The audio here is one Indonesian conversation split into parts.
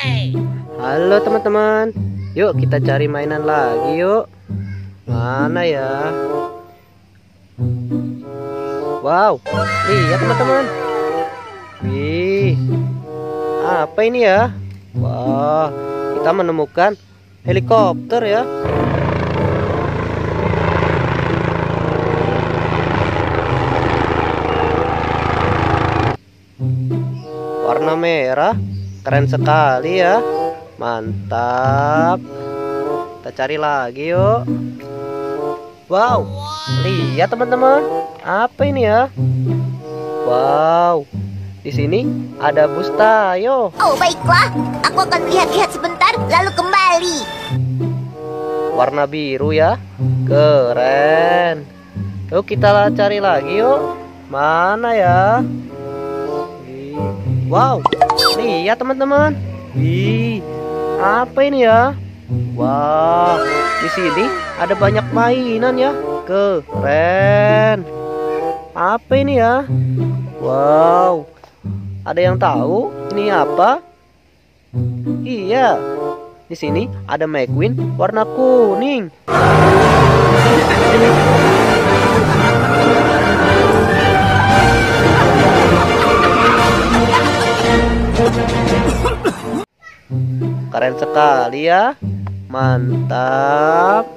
Halo teman-teman, yuk kita cari mainan lagi yuk. Mana ya? Wow, lihat teman-teman. Wih, apa ini ya? Wah, kita menemukan helikopter ya. Warna merah, keren sekali ya. Mantap. Kita cari lagi yuk. Wow, lihat teman-teman, apa ini ya? Wow, di sini ada bus Tayo. Oh baiklah, aku akan melihat-lihat sebentar lalu kembali. Warna biru ya, keren. Yuk kita cari lagi yuk. Mana ya? Wow, lihat teman-teman. Wih, apa ini ya? Wah, di sini ada banyak mainan ya. Keren. Apa ini ya? Wow, ada yang tahu ini apa? Iya, di sini ada McQueen warna kuning. Keren sekali ya. Mantap.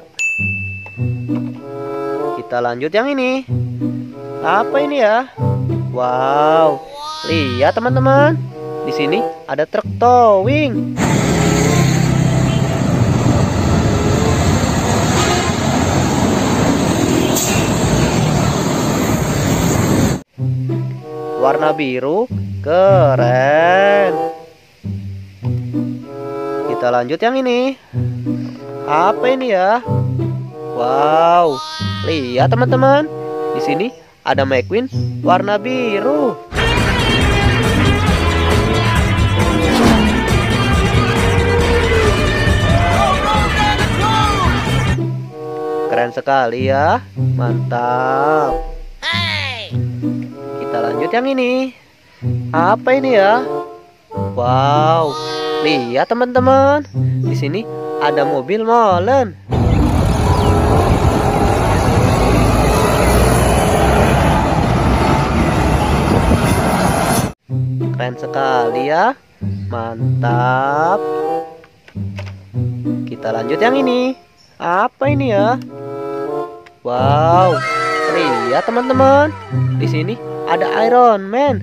Kita lanjut yang ini. Apa ini ya? Wow, lihat teman-teman. Di sini ada truk towing. Warna biru, keren. Kita lanjut yang ini. Apa ini ya? Wow, lihat teman-teman. Di sini ada McQueen warna biru. Keren sekali ya. Mantap. Kita lanjut yang ini. Apa ini ya? Wow, lihat teman-teman. Di sini ada mobil molen. Keren sekali ya. Mantap. Kita lanjut yang ini. Apa ini ya? Wow, lihat teman-teman. Di sini ada Iron Man.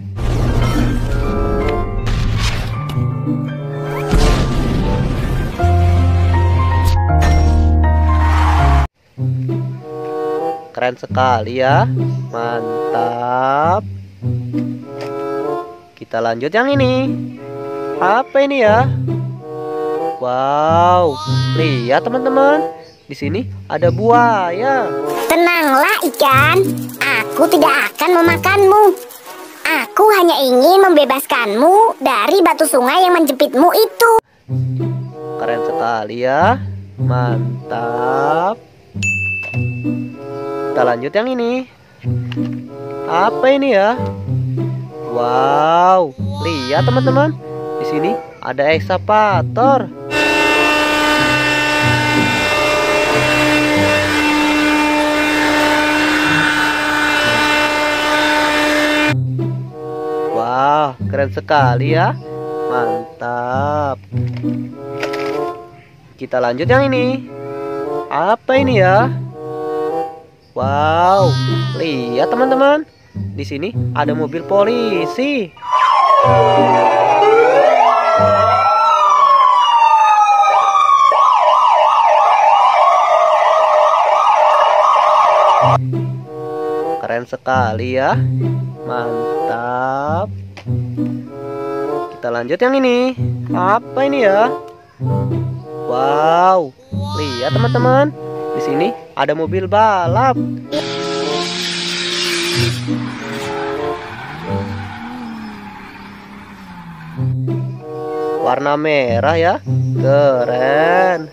Keren sekali ya. Mantap. Kita lanjut yang ini. Apa ini ya? Wow, lihat teman-teman. Di sini ada buaya. Tenanglah ikan, aku tidak akan memakanmu. Aku hanya ingin membebaskanmu dari batu sungai yang menjepitmu itu. Keren sekali ya. Mantap. Kita lanjut yang ini. Apa ini ya? Wow, lihat teman-teman. Di sini ada ekskavator. Wah, keren sekali ya. Mantap. Kita lanjut yang ini. Apa ini ya? Wow, lihat teman-teman. Di sini ada mobil polisi. Keren sekali ya. Mantap. Kita lanjut yang ini. Apa ini ya? Wow, lihat teman-teman. Di sini ada mobil balap. Warna merah ya. Keren.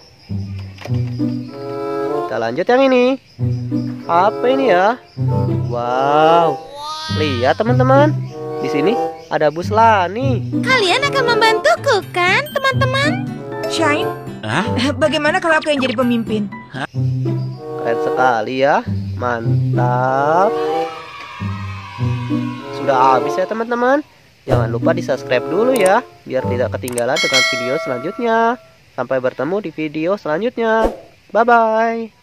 Kita lanjut yang ini. Apa ini ya? Wow, lihat teman-teman. Di sini ada Bus Lani. Kalian akan membantuku kan, teman-teman? Shine, bagaimana kalau aku yang jadi pemimpin? Keren sekali ya, mantap. Sudah habis ya teman-teman. Jangan lupa di subscribe dulu ya, biar tidak ketinggalan dengan video selanjutnya. Sampai bertemu di video selanjutnya. Bye-bye.